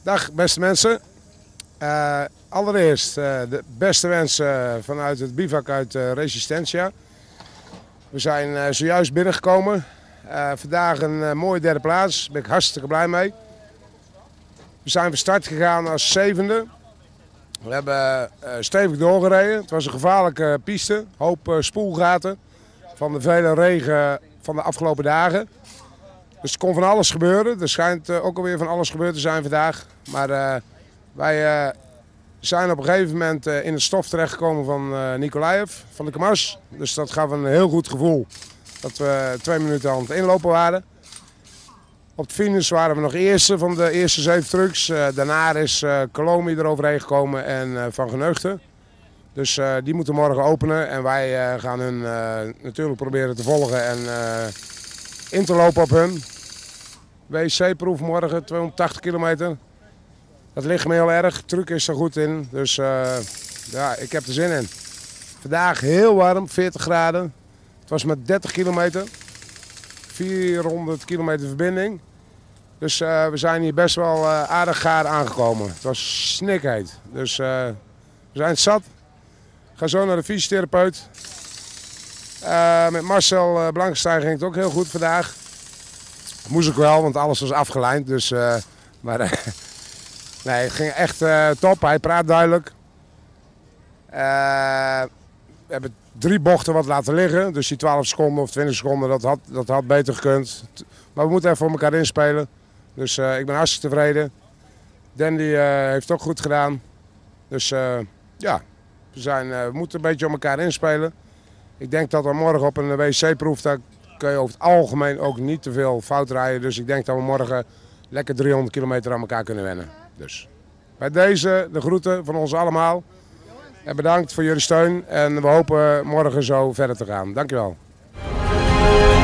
Dag beste mensen. Allereerst de beste wensen vanuit het bivak uit Resistencia. We zijn zojuist binnengekomen. Vandaag een mooie derde plaats, daar ben ik hartstikke blij mee. We zijn van start gegaan als zevende. We hebben stevig doorgereden. Het was een gevaarlijke piste, hoop spoelgaten van de vele regen van de afgelopen dagen. Dus er kon van alles gebeuren. Er schijnt ook alweer van alles gebeurd te zijn vandaag. Maar wij zijn op een gegeven moment in het stof terechtgekomen van Nikolaev, van de Kamaz. Dus dat gaf een heel goed gevoel dat we 2 minuten aan het inlopen waren. Op de finish waren we nog eerste van de eerste 7 trucks. Daarna is Colomi eroverheen gekomen en Van Geneugten. Dus die moeten morgen openen en wij gaan hun natuurlijk proberen te volgen en in te lopen op hun. WC-proef morgen, 280 kilometer. Dat ligt me heel erg, truc is er goed in, dus ja, ik heb er zin in. Vandaag heel warm, 40 graden. Het was met 30 kilometer, 400 kilometer verbinding. Dus we zijn hier best wel aardig gaar aangekomen. Het was snikheet, dus we zijn het zat. Ik ga zo naar de fysiotherapeut. Met Marcel Blankenstein ging het ook heel goed vandaag. Moest ik wel, want alles was afgelijnd. Dus, maar nee, het ging echt top. Hij praat duidelijk. We hebben 3 bochten wat laten liggen. Dus die 12 seconden of 20 seconden, dat had beter gekund. Maar we moeten even voor elkaar inspelen. Dus ik ben hartstikke tevreden. Dandy heeft het ook goed gedaan. Dus ja, we moeten een beetje op elkaar inspelen. Ik denk dat we morgen op een WC-proef, daar kun je over het algemeen ook niet te veel fout rijden. Dus ik denk dat we morgen lekker 300 kilometer aan elkaar kunnen wennen. Dus bij deze de groeten van ons allemaal. En bedankt voor jullie steun. En we hopen morgen zo verder te gaan. Dankjewel.